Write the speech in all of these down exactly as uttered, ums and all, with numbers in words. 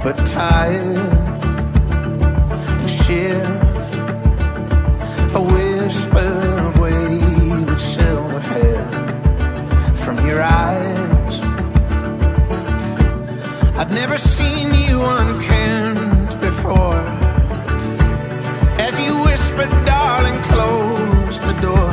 but tired. You shift a whisper of wayward silver hair from your eyes. I'd never seen you unkempt before. As you whispered, darling, close the door.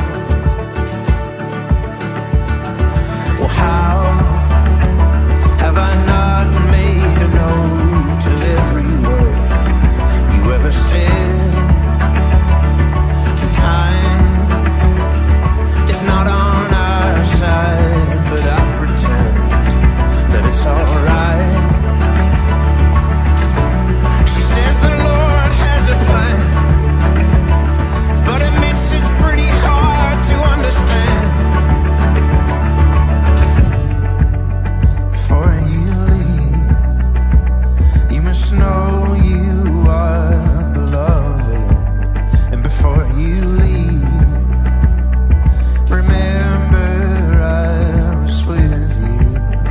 Well, how have I not made a note of every word you ever said? Time is not on our side, but I pretend that it's alright. She says the Lord has a plan, but admits it's pretty hard to understand. Before you leave, you must know you are beloved. And before you leave, remember I was with you.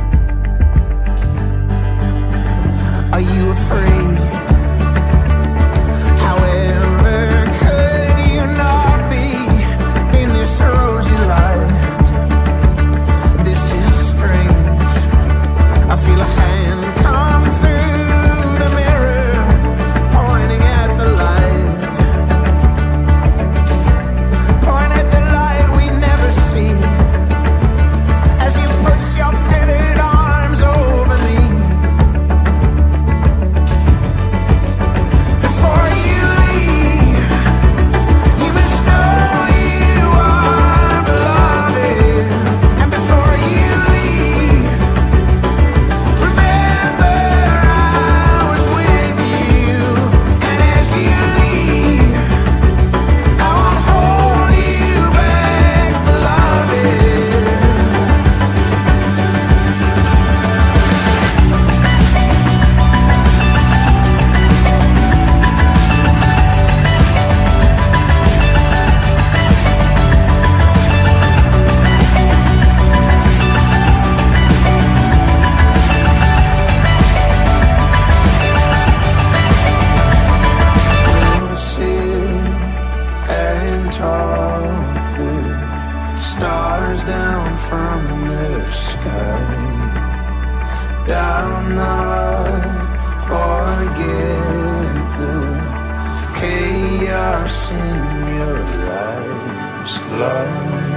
Are you afraid? However, could you not be in this rosy light? This is strange. I feel a hand come through the mirror, pointing at the light. Point at the light we never see, as you put your feathered arms over me. Before you leave, you must know you are beloved. And before you leave, remember I was with you. And as you leave, I won't hold you back, beloved. We'll sit and talk the stars down from the sky. Down, not forget the chaos in your eyes, love.